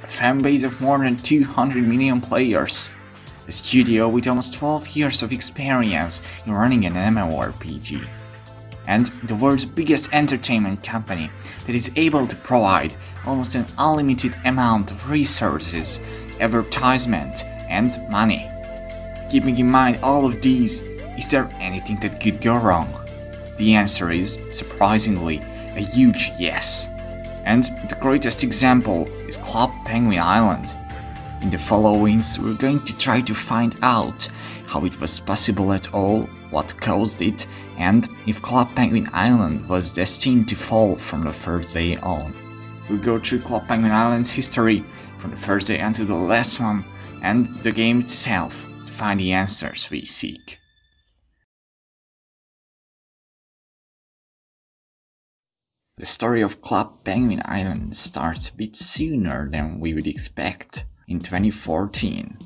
a fanbase of more than 200 million players, a studio with almost 12 years of experience in running an MMORPG, and the world's biggest entertainment company that is able to provide almost an unlimited amount of resources, advertisement, and money. Keeping in mind all of these, is there anything that could go wrong? The answer is, surprisingly, a huge yes. And the greatest example is Club Penguin Island. In the followings, we're going to try to find out how it was possible at all, what caused it, and if Club Penguin Island was destined to fall from the first day on. We'll go through Club Penguin Island's history from the first day until the last one, and the game itself to find the answers we seek. The story of Club Penguin Island starts a bit sooner than we would expect, in 2014.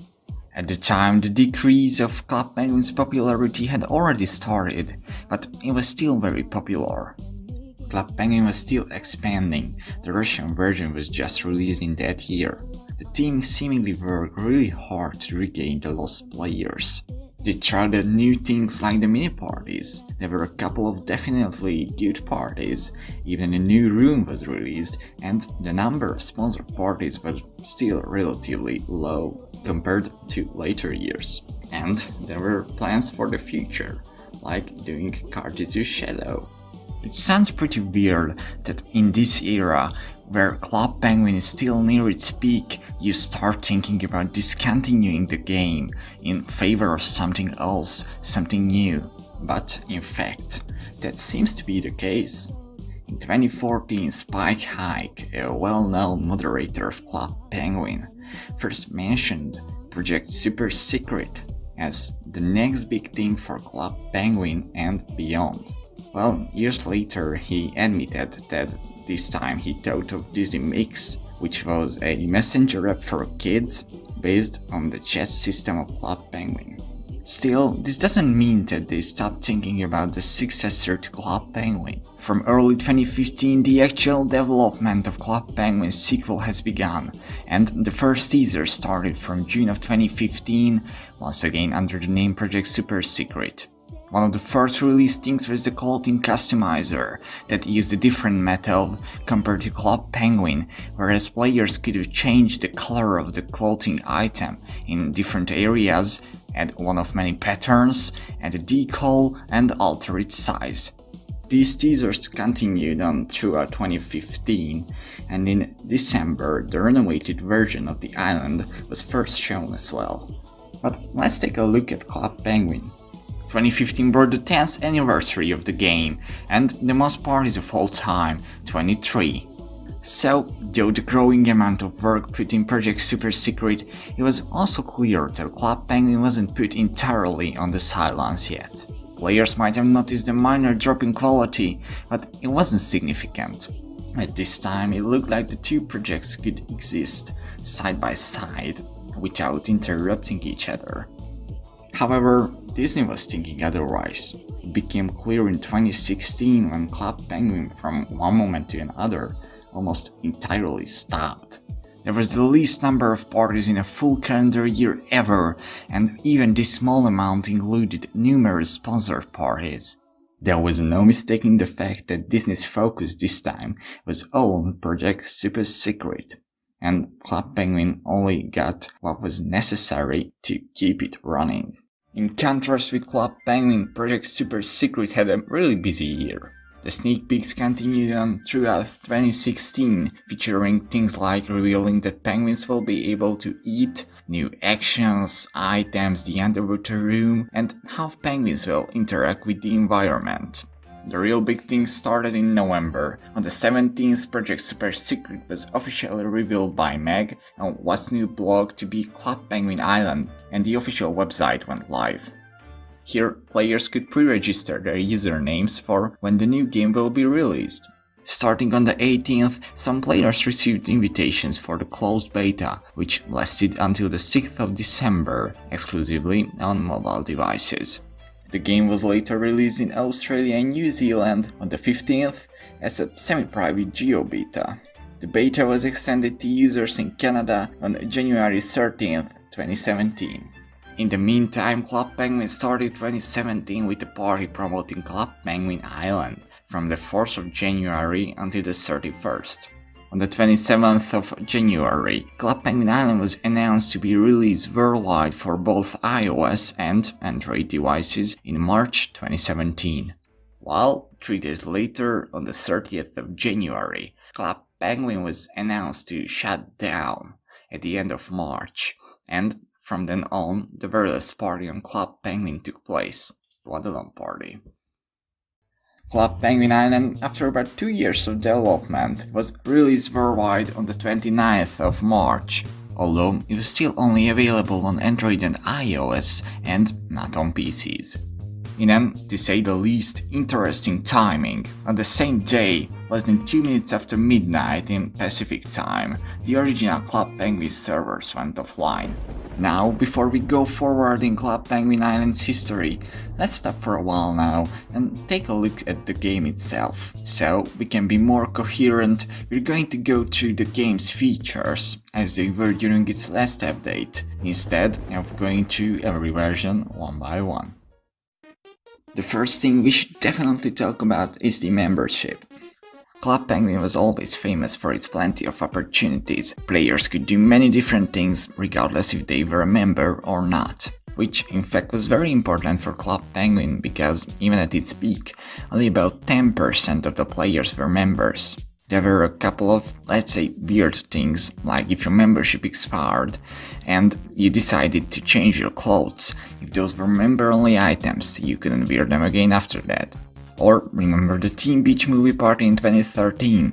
At the time, the decrease of Club Penguin's popularity had already started, but it was still very popular. Club Penguin was still expanding, the Russian version was just released in that year. The team seemingly worked really hard to regain the lost players. They tried out new things like the mini parties. There were a couple of definitely good parties, even a new room was released, and the number of sponsored parties was still relatively low compared to later years. And there were plans for the future, like doing Cardizoo Shadow. It sounds pretty weird that in this era, where Club Penguin is still near its peak, you start thinking about discontinuing the game in favor of something else, something new. But in fact, that seems to be the case. In 2014, Spike Hike, a well-known moderator of Club Penguin, first mentioned Project Super Secret as the next big thing for Club Penguin and beyond. Well, years later, he admitted that this time he thought of Disney Mix, which was a messenger app for kids based on the chat system of Club Penguin. Still, this doesn't mean that they stopped thinking about the successor to Club Penguin. From early 2015, the actual development of Club Penguin's sequel has begun, and the first teaser started from June of 2015, once again under the name Project Super Secret. One of the first released things was the clothing customizer that used a different method compared to Club Penguin, whereas players could change the color of the clothing item in different areas, add one of many patterns, add a decal, and alter its size. These teasers continued on throughout 2015, and in December the renovated version of the island was first shown as well. But let's take a look at Club Penguin. 2015 brought the 10th anniversary of the game, and the most parties of all time, 23. So, though the growing amount of work put in Project Super Secret, it was also clear that Club Penguin wasn't put entirely on the sidelines yet. Players might have noticed a minor drop in quality, but it wasn't significant. At this time, it looked like the two projects could exist side by side, without interrupting each other. However, Disney was thinking otherwise. It became clear in 2016 when Club Penguin from one moment to another almost entirely stopped. There was the least number of parties in a full calendar year ever, and even this small amount included numerous sponsored parties. There was no mistaking the fact that Disney's focus this time was all on Project Super Secret, and Club Penguin only got what was necessary to keep it running. In contrast with Club Penguin, Project Super Secret had a really busy year. The sneak peeks continued on throughout 2016, featuring things like revealing that penguins will be able to eat, new actions, items, the underwater room, and how penguins will interact with the environment. The real big thing started in November. On the 17th, Project Super Secret was officially revealed by Meg on What's New blog to be Club Penguin Island, and the official website went live. Here, players could pre-register their usernames for when the new game will be released. Starting on the 18th, some players received invitations for the closed beta, which lasted until the 6th of December, exclusively on mobile devices. The game was later released in Australia and New Zealand on the 15th as a semi-private geo-beta. The beta was extended to users in Canada on January 13th, 2017. In the meantime, Club Penguin started 2017 with a party promoting Club Penguin Island from the 4th of January until the 31st. On the 27th of January, Club Penguin Island was announced to be released worldwide for both iOS and Android devices in March 2017. While 3 days later, on the 30th of January, Club Penguin was announced to shut down at the end of March, and from then on, the very last party on Club Penguin took place, the Waddalon Party. Club Penguin Island, after about 2 years of development, was released worldwide on the 29th of March, although it was still only available on Android and iOS and not on PCs. In an, to say the least, interesting timing, on the same day, less than 2 minutes after midnight in Pacific time, the original Club Penguin servers went offline. Now, before we go forward in Club Penguin Island's history, let's stop for a while now and take a look at the game itself. So we can be more coherent, we're going to go through the game's features as they were during its last update, instead of going through every version one by one. The first thing we should definitely talk about is the membership. Club Penguin was always famous for its plenty of opportunities. Players could do many different things regardless if they were a member or not, which in fact was very important for Club Penguin because even at its peak, only about 10% of the players were members. There were a couple of, let's say, weird things, like if your membership expired and you decided to change your clothes, if those were member-only items, you couldn't wear them again after that. Or remember the Teen Beach Movie Party in 2013?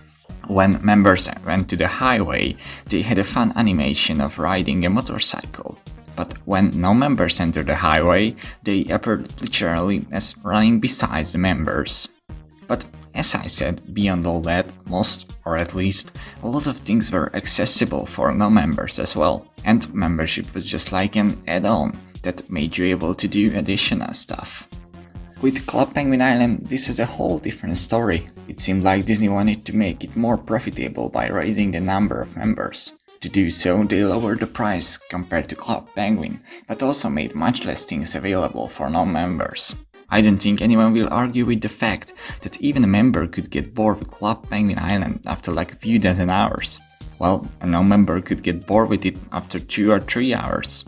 When members went to the highway, they had a fun animation of riding a motorcycle. But when no members entered the highway, they appeared literally as running beside the members. But as I said, beyond all that, most, or at least, a lot of things were accessible for non-members as well, and membership was just like an add-on that made you able to do additional stuff. With Club Penguin Island, this is a whole different story. It seemed like Disney wanted to make it more profitable by raising the number of members. To do so, they lowered the price compared to Club Penguin, but also made much less things available for non-members. I don't think anyone will argue with the fact that even a member could get bored with Club Penguin Island after like a few dozen hours. Well, a non-member could get bored with it after 2 or 3 hours.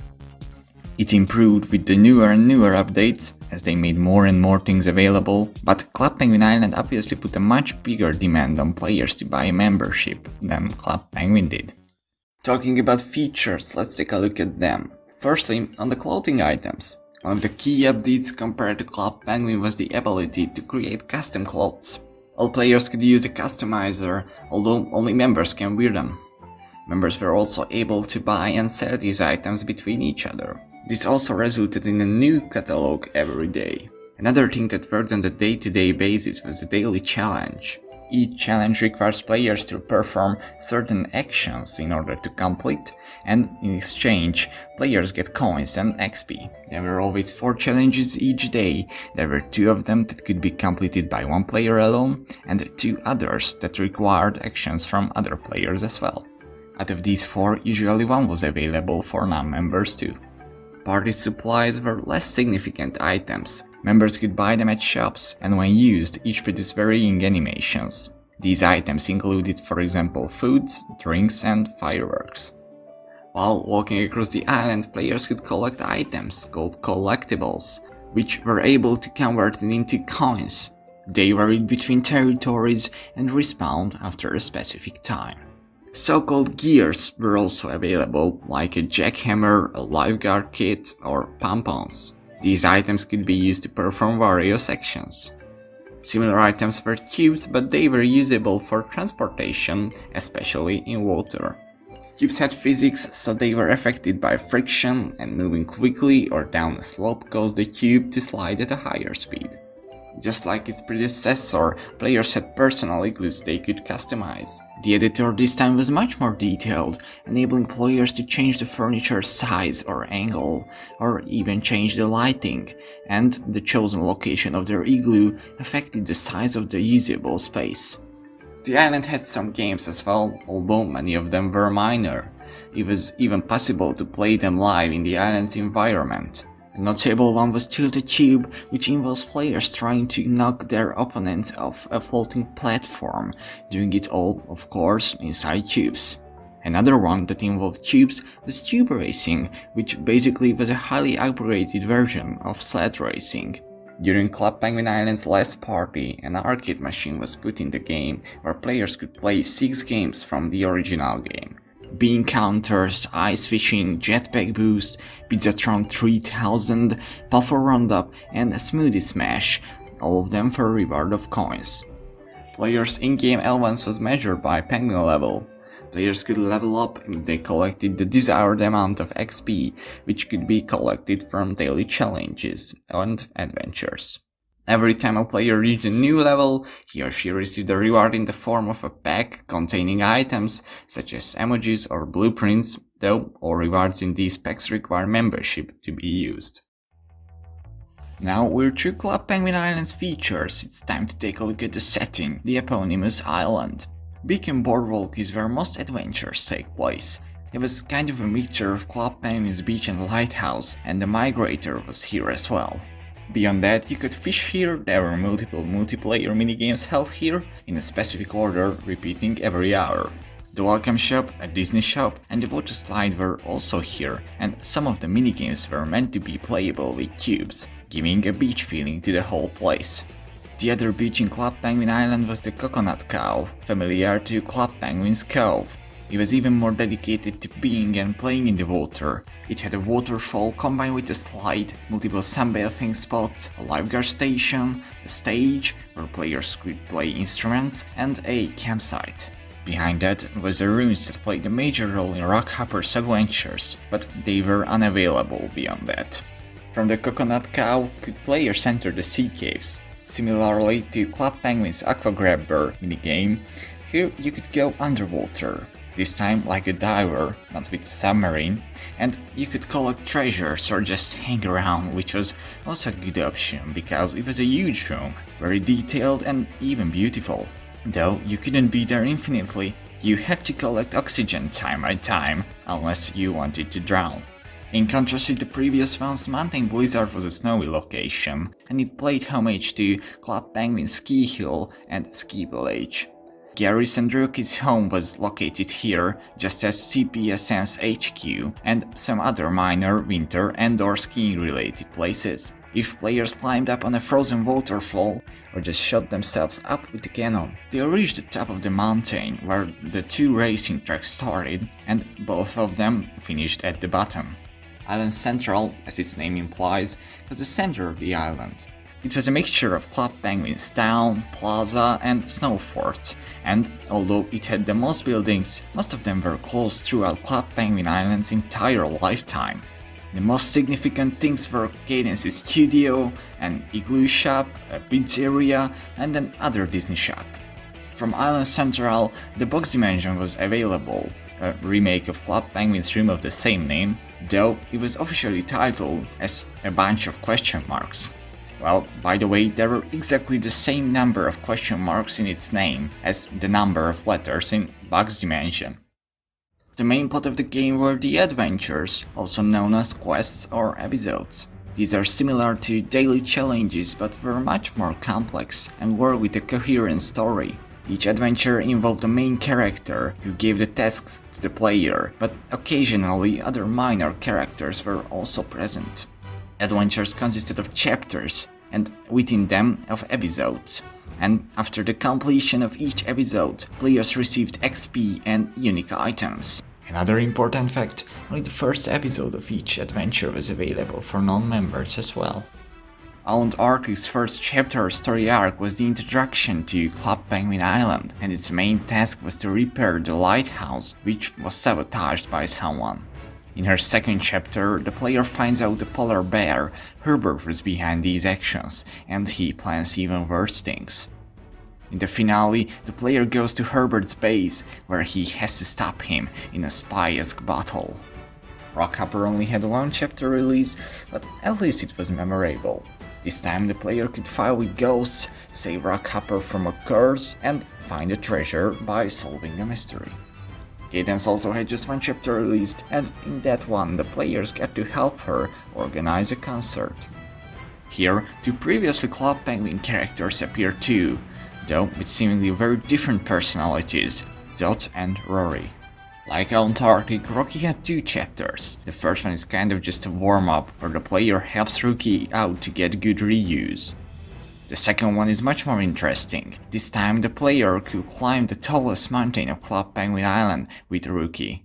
It improved with the newer and newer updates, as they made more and more things available, but Club Penguin Island obviously put a much bigger demand on players to buy a membership than Club Penguin did. Talking about features, let's take a look at them. Firstly, on the clothing items. One of the key updates compared to Club Penguin was the ability to create custom clothes. All players could use the customizer, although only members can wear them. Members were also able to buy and sell these items between each other. This also resulted in a new catalog every day. Another thing that worked on the day-to-day basis was the daily challenge. Each challenge requires players to perform certain actions in order to complete, and in exchange, players get coins and XP. There were always 4 challenges each day. There were 2 of them that could be completed by one player alone, and 2 others that required actions from other players as well. Out of these 4, usually one was available for non-members too. Party supplies were less significant items. Members could buy them at shops, and when used, each produced varying animations. These items included, for example, foods, drinks, and fireworks. While walking across the island, players could collect items called collectibles, which were able to convert into coins. They varied between territories and respawned after a specific time. So-called gears were also available, like a jackhammer, a lifeguard kit, or pompons. These items could be used to perform various actions. Similar items were cubes, but they were usable for transportation, especially in water. Cubes had physics, so they were affected by friction, and moving quickly or down a slope caused the cube to slide at a higher speed. Just like its predecessor, players had personal igloos they could customize. The editor this time was much more detailed, enabling players to change the furniture's size or angle, or even change the lighting, and the chosen location of their igloo affected the size of the usable space. The island had some games as well, although many of them were minor. It was even possible to play them live in the island's environment. A notable one was Tilt a Tube, which involves players trying to knock their opponents off a floating platform, doing it all, of course, inside tubes. Another one that involved tubes was Tube Racing, which basically was a highly upgraded version of sled racing. During Club Penguin Island's last party, an arcade machine was put in the game where players could play 6 games from the original game. Bean Counters, Ice Fishing, Jetpack Boost, Pizzatron 3000, Puffer Roundup and Smoothie Smash, all of them for a reward of coins. Players' in-game allowance was measured by Penguin level. Players could level up if they collected the desired amount of XP, which could be collected from daily challenges and adventures. Every time a player reached a new level, he or she received a reward in the form of a pack containing items such as emojis or blueprints, though all rewards in these packs require membership to be used. Now we're through Club Penguin Island's features, it's time to take a look at the setting, the eponymous island. Beacon Boardwalk is where most adventures take place. It was kind of a mixture of Club Penguin's beach and lighthouse, and the Migrator was here as well. Beyond that, you could fish here, there were multiple multiplayer minigames held here, in a specific order, repeating every hour. The Welcome Shop, a Disney shop, and the water slide were also here, and some of the minigames were meant to be playable with cubes, giving a beach feeling to the whole place. The other beach in Club Penguin Island was the Coconut Cove, familiar to Club Penguin's Cove. It was even more dedicated to being and playing in the water. It had a waterfall combined with a slide, multiple sunbathing spots, a lifeguard station, a stage where players could play instruments, and a campsite. Behind that was the ruins that played a major role in Rockhopper's adventures, but they were unavailable beyond that. From the Coconut Cove, could players enter the sea caves. Similarly to Club Penguin's Aqua Grabber minigame, here you could go underwater, this time like a diver, not with a submarine, and you could collect treasures or just hang around, which was also a good option because it was a huge room, very detailed and even beautiful. Though you couldn't be there infinitely, you had to collect oxygen time by time, unless you wanted to drown. In contrast to the previous ones, Mountain Blizzard was a snowy location, and it played homage to Club Penguin's Ski Hill and Ski Village. Gary's and Rooky's home was located here, just as CPSN's HQ, and some other minor winter and/or skiing related places. If players climbed up on a frozen waterfall, or just shot themselves up with a cannon, they reached the top of the mountain, where the 2 racing tracks started, and both of them finished at the bottom. Island Central, as its name implies, was the center of the island. It was a mixture of Club Penguin's town, plaza and snow fort, and although it had the most buildings, most of them were closed throughout Club Penguin Island's entire lifetime. The most significant things were Cadence's studio, an igloo shop, a pizzeria and an other Disney shop. From Island Central, the Box Dimension was available, a remake of Club Penguin's room of the same name, though it was officially titled as a bunch of question marks. Well, by the way, there were exactly the same number of question marks in its name as the number of letters in Box Dimension. The main plot of the game were the adventures, also known as quests or episodes. These are similar to daily challenges but were much more complex and were with a coherent story. Each adventure involved a main character who gave the tasks to the player, but occasionally other minor characters were also present. Adventures consisted of chapters, and within them of episodes. And after the completion of each episode, players received XP and unique items. Another important fact, only the first episode of each adventure was available for non-members as well. Island Arc's first chapter or story arc was the introduction to Club Penguin Island, and its main task was to repair the lighthouse, which was sabotaged by someone. In her second chapter, the player finds out the polar bear, Herbert, was behind these actions, and he plans even worse things. In the finale, the player goes to Herbert's base, where he has to stop him in a spy-esque battle. Rockhopper only had one chapter release, but at least it was memorable. This time the player could fight with ghosts, save Rockhopper from a curse, and find a treasure by solving a mystery. Cadence also had just one chapter released, and in that one the players get to help her organize a concert. Here, two previously Club Penguin characters appear too, though with seemingly very different personalities, Dot and Rory. Like Antarctic, Rocky had two chapters. The first one is kind of just a warm-up, where the player helps Rookie out to get good reuse. The second one is much more interesting. This time the player could climb the tallest mountain of Club Penguin Island with Rookie.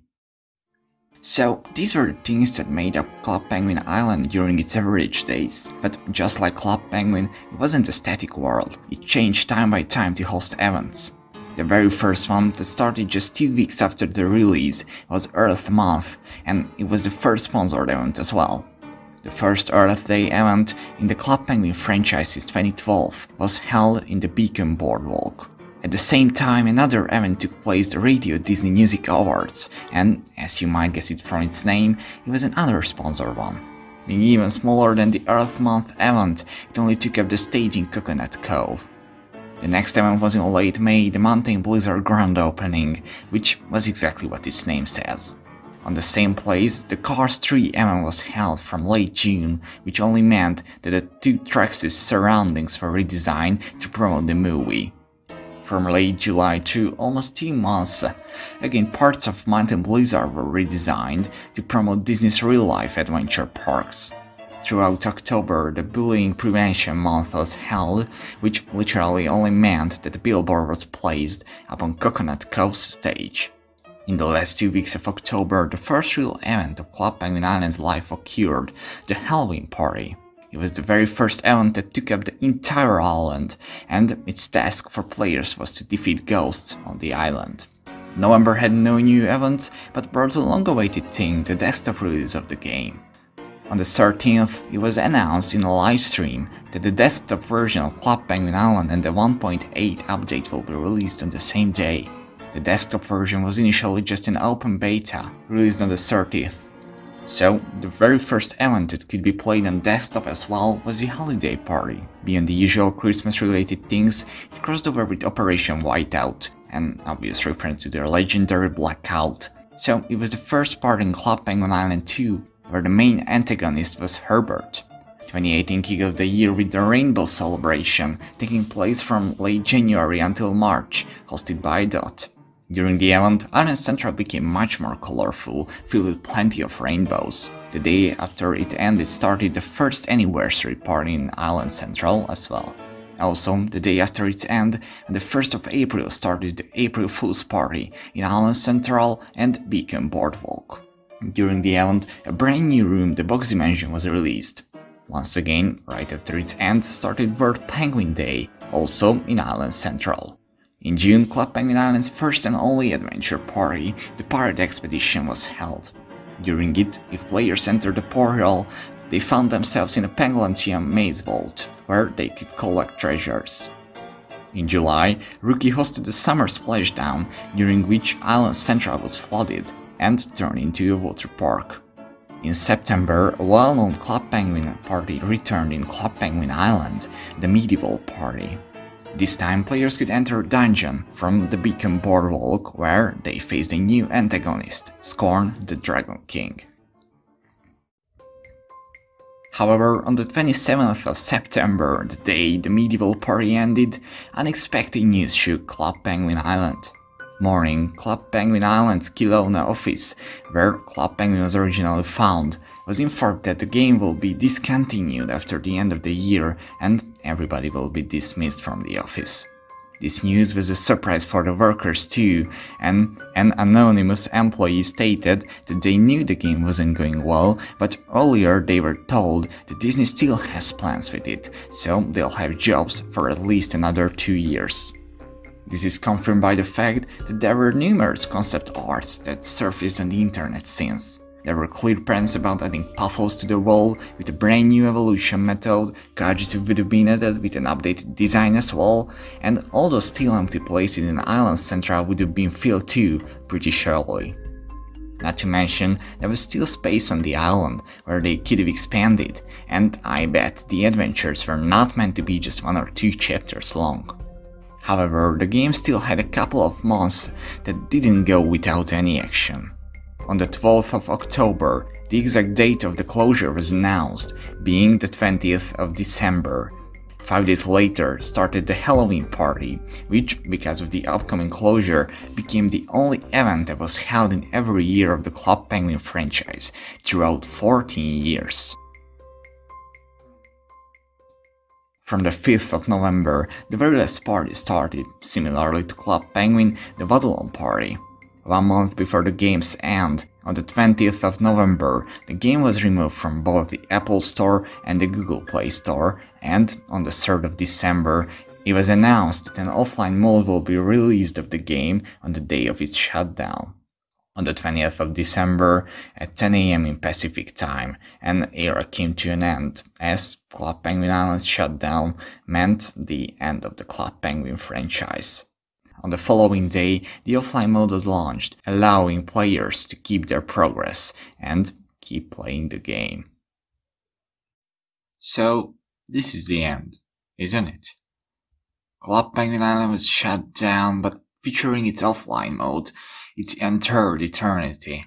So, these were the things that made up Club Penguin Island during its average days. But just like Club Penguin, it wasn't a static world. It changed time by time to host events. The very first one, that started just 2 weeks after the release, was Earth Month, and it was the first sponsored event as well. The first Earth Day event in the Club Penguin franchise since 2012 was held in the Beacon Boardwalk. At the same time, another event took place, the Radio Disney Music Awards, and, as you might guess it from its name, it was another sponsored one. Being even smaller than the Earth Month event, it only took up the stage in Coconut Cove. The next event was in late May, the Mountain Blizzard Grand Opening, which was exactly what its name says. On the same place, the Cars 3 event was held from late June, which only meant that the two tracks' surroundings were redesigned to promote the movie. From late July to almost 2 months, again parts of Mountain Blizzard were redesigned to promote Disney's real-life adventure parks. Throughout October, the Bullying Prevention Month was held, which literally only meant that a billboard was placed upon Coconut Cove's stage. In the last 2 weeks of October, the first real event of Club Penguin Island's life occurred, the Halloween Party. It was the very first event that took up the entire island, and its task for players was to defeat ghosts on the island. November had no new events, but brought a long-awaited thing, the desktop release of the game. On the 13th, it was announced in a live stream that the desktop version of Club Penguin Island and the 1.8 update will be released on the same day. The desktop version was initially just an open beta, released on the 30th. So, the very first event that could be played on desktop as well was the Holiday Party. Beyond the usual Christmas-related things, it crossed over with Operation Whiteout, an obvious reference to their legendary Blackout. So, it was the first part in Club Penguin Island 2, where the main antagonist was Herbert. 2018 kicked off the year with the Rainbow Celebration, taking place from late January until March, hosted by Dot. During the event, Island Central became much more colorful, filled with plenty of rainbows. The day after it ended started the first anniversary party in Island Central as well. Also, the day after its end, on the 1st of April started the April Fool's Party in Island Central and Beacon Boardwalk. During the event, a brand new room, the Box Dimension, was released. Once again, right after its end, started World Penguin Day, also in Island Central. In June, Club Penguin Island's first and only adventure party, the Pirate Expedition, was held. During it, if players entered the portal, they found themselves in a Panglantium maze vault, where they could collect treasures. In July, Rookie hosted the Summer Splashdown, during which Island Central was flooded and turned into a water park. In September, a well-known Club Penguin party returned in Club Penguin Island, the Medieval Party. This time players could enter a dungeon from the Beacon Boardwalk, where they faced a new antagonist, Scorn the Dragon King. However, on the 27th of September, the day the Medieval Party ended, unexpected news shook Club Penguin Island. Morning, Club Penguin Island's Kelowna office, where Club Penguin was originally found, was informed that the game will be discontinued after the end of the year and everybody will be dismissed from the office. This news was a surprise for the workers too, and an anonymous employee stated that they knew the game wasn't going well, but earlier they were told that Disney still has plans with it, so they'll have jobs for at least another 2 years. This is confirmed by the fact that there were numerous concept arts that surfaced on the internet since. There were clear plans about adding puffles to the wall with a brand new evolution method, gadgets would have been added with an updated design as well, and all those still empty places in Island Central would have been filled too, pretty surely. Not to mention, there was still space on the island where they could have expanded, and I bet the adventures were not meant to be just 1 or 2 chapters long. However, the game still had a couple of months that didn't go without any action. On the 12th of October, the exact date of the closure was announced, being the 20th of December. 5 days later started the Halloween party, which, because of the upcoming closure, became the only event that was held in every year of the Club Penguin franchise, throughout 14 years. From the 5th of November, the very last party started, similarly to Club Penguin, the Wadalon party. 1 month before the game's end, on the 20th of November, the game was removed from both the Apple Store and the Google Play Store, and on the 3rd of December, it was announced that an offline mode will be released of the game on the day of its shutdown. On the 20th of December, at 10 AM in Pacific time, an era came to an end, as Club Penguin Island's shutdown meant the end of the Club Penguin franchise. On the following day, the offline mode was launched, allowing players to keep their progress and keep playing the game. So, this is the end, isn't it? Club Penguin Island was shut down, but featuring its offline mode, it entered eternity.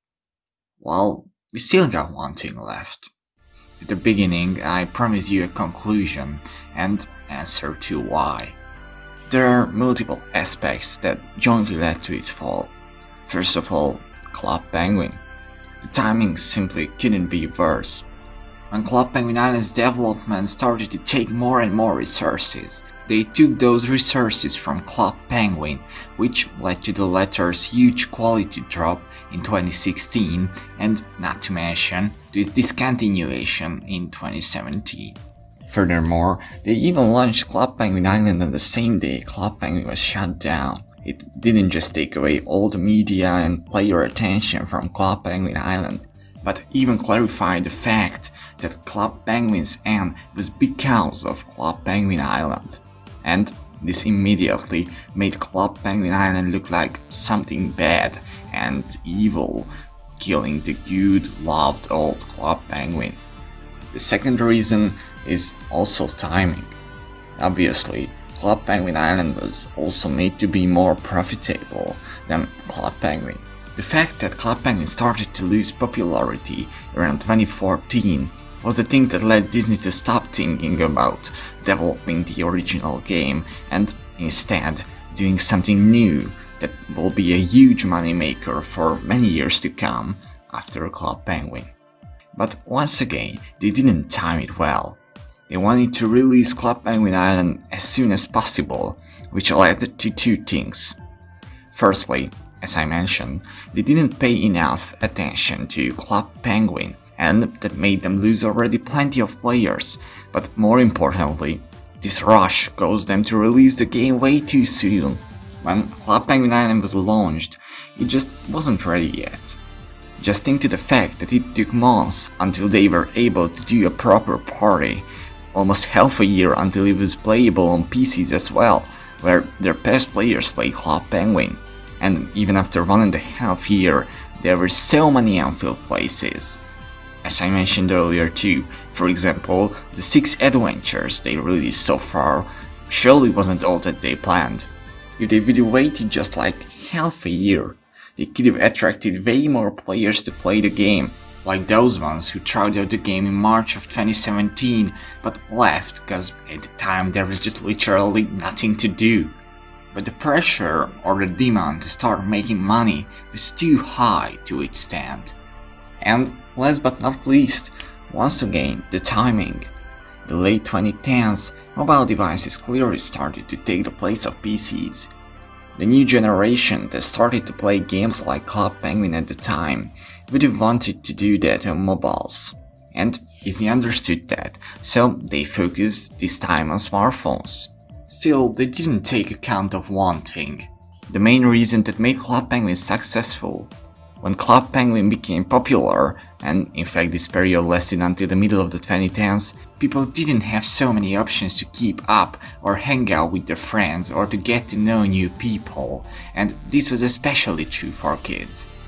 Well, we still got one thing left. At the beginning, I promised you a conclusion and answer to why. There are multiple aspects that jointly led to its fall. First of all, Club Penguin. The timing simply couldn't be worse. When Club Penguin Island's development started to take more and more resources, they took those resources from Club Penguin, which led to the latter's huge quality drop in 2016 and, not to mention, to its discontinuation in 2017. Furthermore, they even launched Club Penguin Island on the same day Club Penguin was shut down. It didn't just take away all the media and player attention from Club Penguin Island, but even clarified the fact that Club Penguin's end was because of Club Penguin Island. And this immediately made Club Penguin Island look like something bad and evil, killing the good, loved old Club Penguin. The second reason is also timing. Obviously, Club Penguin Island was also made to be more profitable than Club Penguin. The fact that Club Penguin started to lose popularity around 2014 was the thing that led Disney to stop thinking about developing the original game and instead doing something new that will be a huge moneymaker for many years to come after Club Penguin. But once again, they didn't time it well. They wanted to release Club Penguin Island as soon as possible, which led to 2 things. Firstly, as I mentioned, they didn't pay enough attention to Club Penguin, and that made them lose already plenty of players, but more importantly, this rush caused them to release the game way too soon. When Club Penguin Island was launched, it just wasn't ready yet. Just think to the fact that it took months until they were able to do a proper party, almost half a year until it was playable on PCs as well, where their best players played Club Penguin. And even after 1.5 years, there were so many unfilled places. As I mentioned earlier too, for example, the 6 adventures they released so far surely wasn't all that they planned. If they would have waited just like half a year, they could have attracted way more players to play the game, like those ones who tried out the game in March of 2017 but left cause at the time there was just literally nothing to do. But the pressure or the demand to start making money was too high to withstand. And last but not least, once again, the timing. The late 2010s, mobile devices clearly started to take the place of PCs. The new generation that started to play games like Club Penguin at the time would have wanted to do that on mobiles. And Disney understood that, so they focused this time on smartphones. Still, they didn't take account of one thing. The main reason that made Club Penguin successful. When Club Penguin became popular, and in fact this period lasted until the middle of the 2010s, people didn't have so many options to keep up or hang out with their friends or to get to know new people, and this was especially true for kids.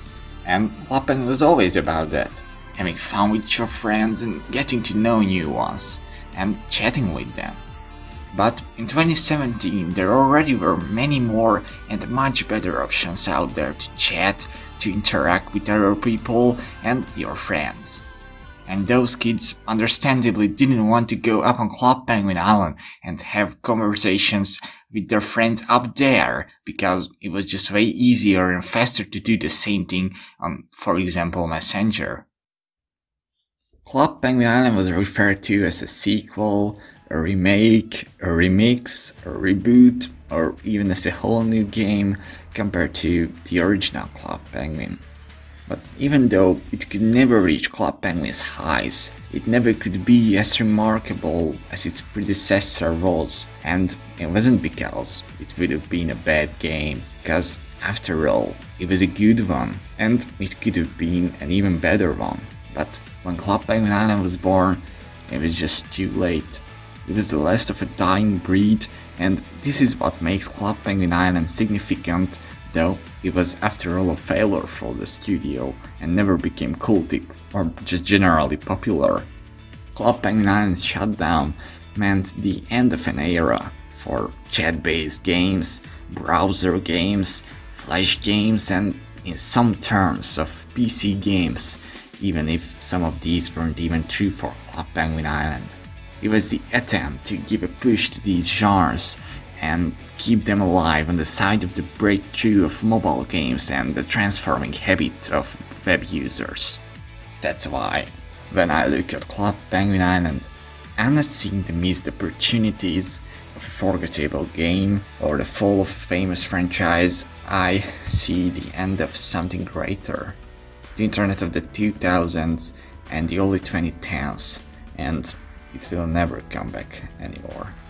And Club Penguin was always about that, having fun with your friends and getting to know new ones, and chatting with them. But in 2017 there already were many more and much better options out there to chat, to interact with other people and your friends. And those kids understandably didn't want to go up on Club Penguin Island and have conversations with their friends up there, because it was just way easier and faster to do the same thing on, for example, Messenger. Club Penguin Island was referred to as a sequel, a remake, a remix, a reboot, or even as a whole new game compared to the original Club Penguin. But even though it could never reach Club Penguin's highs, it never could be as remarkable as its predecessor was, and it wasn't because it would have been a bad game, because after all, it was a good one, and it could have been an even better one. But when Club Penguin Island was born, it was just too late. It was the last of a dying breed, and this is what makes Club Penguin Island significant, though it was after all a failure for the studio and never became cultic or just generally popular. Club Penguin Island's shutdown meant the end of an era for chat-based games, browser games, flash games, and in some terms of PC games, even if some of these weren't even true for Club Penguin Island. It was the attempt to give a push to these genres and keep them alive on the side of the breakthrough of mobile games and the transforming habits of web users. That's why, when I look at Club Penguin Island, I'm not seeing the missed opportunities of a forgettable game or the fall of a famous franchise. I see the end of something greater. The internet of the 2000s and the early 2010s, and it will never come back anymore.